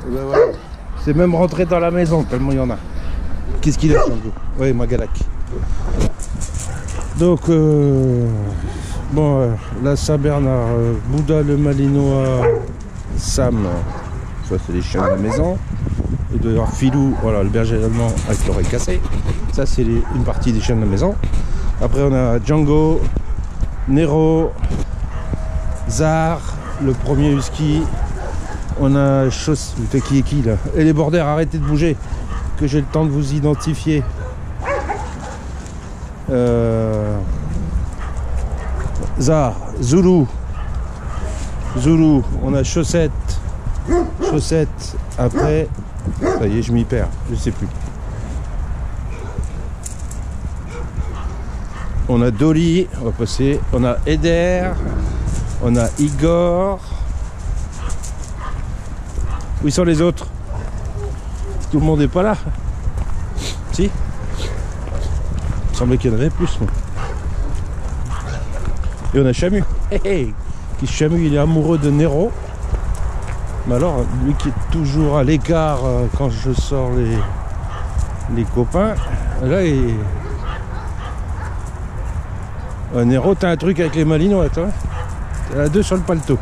Ben voilà. C'est même rentré dans la maison, tellement il y en a. Qu'est-ce qu'il a, Django? Oui, Magalak. Donc, bon, la Saint-Bernard, Bouddha le Malinois, Sam, ça c'est les chiens de la maison. Il doit y avoir Filou, voilà, le berger allemand avec l'oreille cassée. Ça c'est une partie des chiens de la maison. Après on a Django, Nero, Zar, le premier husky. On a Chausse, qui est qui là? Et les borders, arrêtez de bouger, que j'ai le temps de vous identifier. Zar, Zulu, on a Chaussette, après, ça y est, je m'y perds, je sais plus. On a Dolly, on va passer, on a Eder, on a Igor. Où sont les autres? Tout le monde n'est pas là. Si? Il semblait qu'il y en avait plus. Moi. Et on a Chamu. Qui Chamu, il est amoureux de Nero. Mais alors, lui qui est toujours à l'écart quand je sors les copains, là, il... Nero, t'as un truc avec les Malinois, toi. T'en as deux sur le paletot.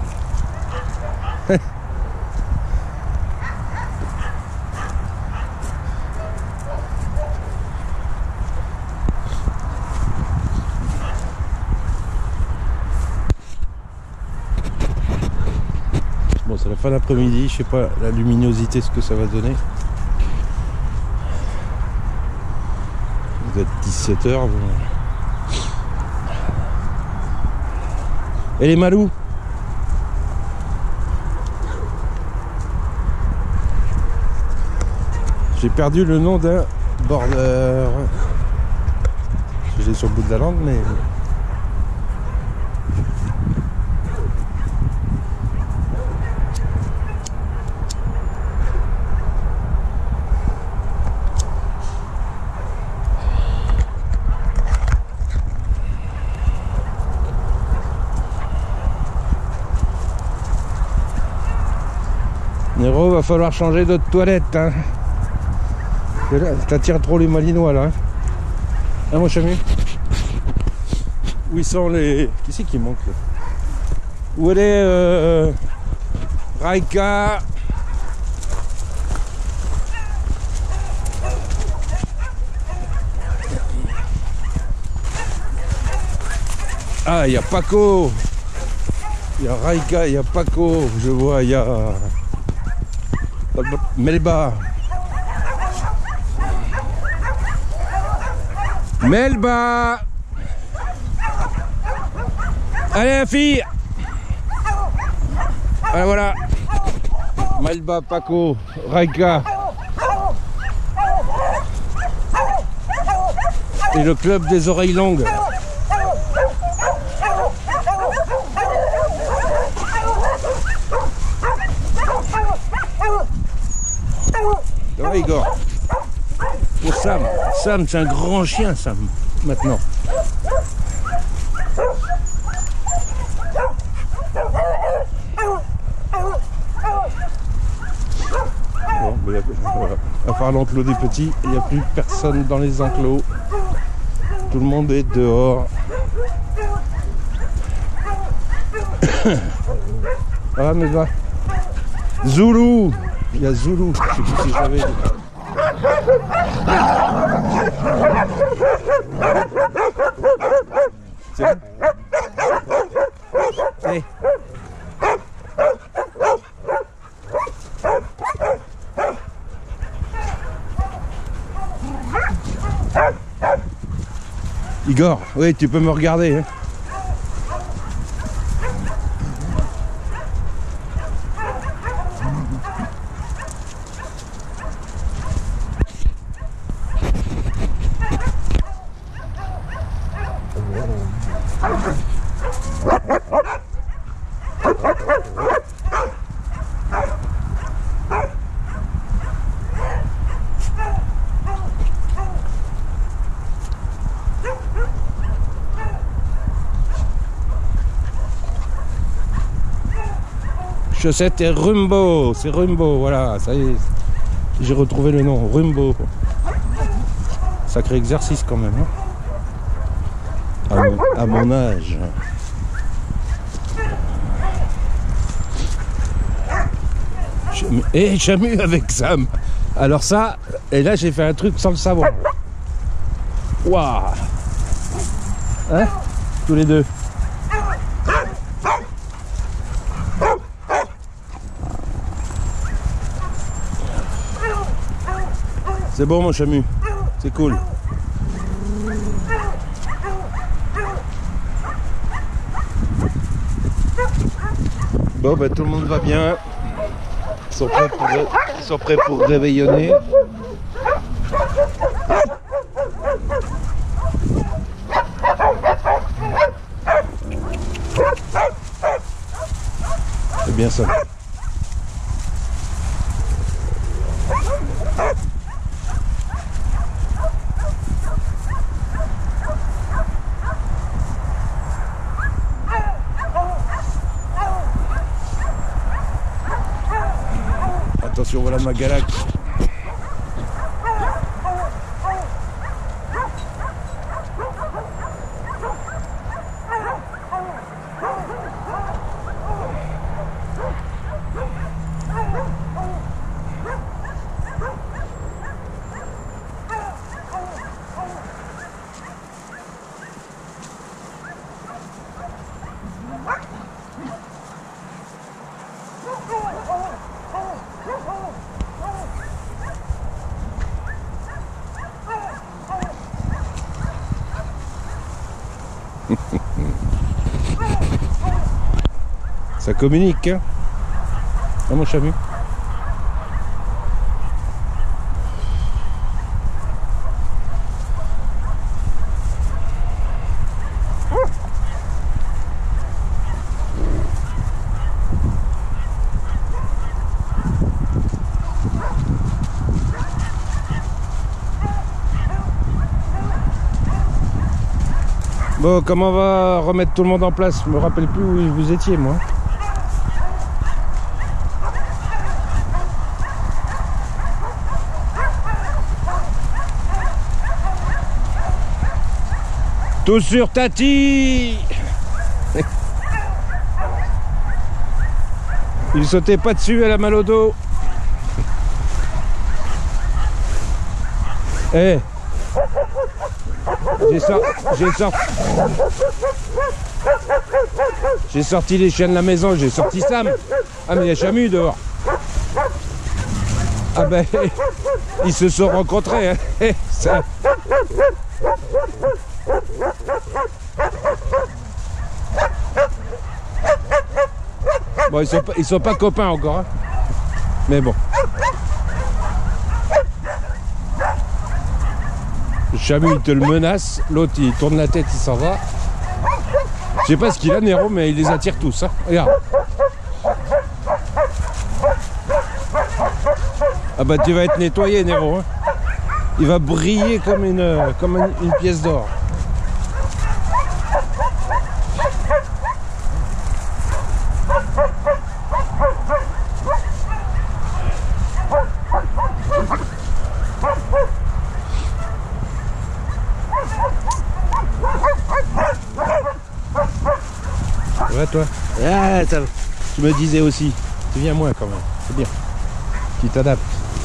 Bon, c'est la fin d'après-midi, je sais pas la luminosité, ce que ça va donner. Il doit être 17 h. Bon. Et les Malous? J'ai perdu le nom d'un border. Je l'ai sur le bout de la langue, mais... Nero, va falloir changer d'autres toilettes, hein. T'attires trop les Malinois, là. Hein, mon Chamu? Où ils sont les... Qui c'est qui manque, là? Où elle est, Raika? Ah, il y a Paco. Il y a Raika, il y a Paco. Je vois, il y a... Melba. Melba. Allez la fille. Voilà, voilà. Melba, Paco, Raika. Et le club des oreilles longues. Ça va, Igor? Pour Sam. Sam, c'est un grand chien, Sam, maintenant. Bon, ben, voilà. À part l'enclos des petits, il n'y a plus personne dans les enclos. Tout le monde est dehors. Voilà, mais va. Zulu. Il y a Zulu. Je sais plus si j'avais dit. C'est bon. Allez. Igor, oui, tu peux me regarder. Hein. Chaussette et Rumbo. C'est Rumbo, voilà, ça y est. J'ai retrouvé le nom, Rumbo. Sacré exercice quand même. Hein, à mon âge. Et Chamu avec Sam. Alors ça, et là j'ai fait un truc sans le savoir. Waouh. Hein? Tous les deux. C'est bon mon Chamu. C'est cool. Bon bah tout le monde va bien. Ils sont prêts pour réveillonner. C'est bien ça. Attention, voilà ma galac. Ça communique, hein? Ah, mon Chamu. Bon, comment on va remettre tout le monde en place? Je me rappelle plus où vous étiez, moi. Tout sur Tati. Il sautait pas dessus, elle a mal au dos. Eh, j'ai sorti les chiens de la maison, j'ai sorti Sam. Ah mais il y a Chamu dehors. Ah ben, ils se sont rencontrés, hein. Ça... Bon, ils sont pas copains encore, hein. Mais bon. Chamu, il te le menace, l'autre il tourne la tête, il s'en va. Je sais pas ce qu'il a, Nero, mais il les attire tous, hein. Regarde. Ah bah tu vas être nettoyé, Nero, hein. Il va briller comme une pièce d'or. Ouais, toi. Ah, ça, tu me disais aussi. Tu viens moins quand même. C'est bien. Tu t'adaptes.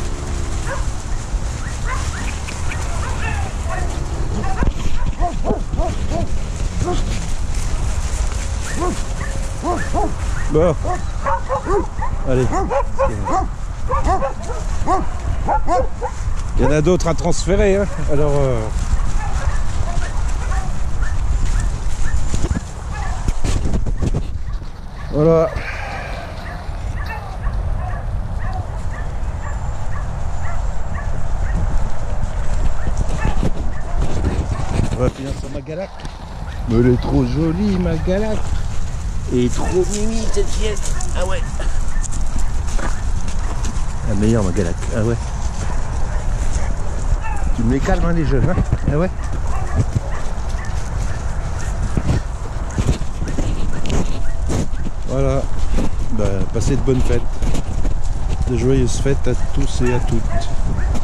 Bon. Allez. Il y en a d'autres à transférer, hein. Alors... Voilà. On va finir sur ma galac. Mais elle est trop jolie, ma galac. Elle est trop mimi cette pièce. Ah ouais. La meilleure, ma galac. Ah ouais. Tu me les calmes, hein, les jeunes, hein. Ah ouais. Voilà. passez de bonnes fêtes. De joyeuses fêtes à tous et à toutes.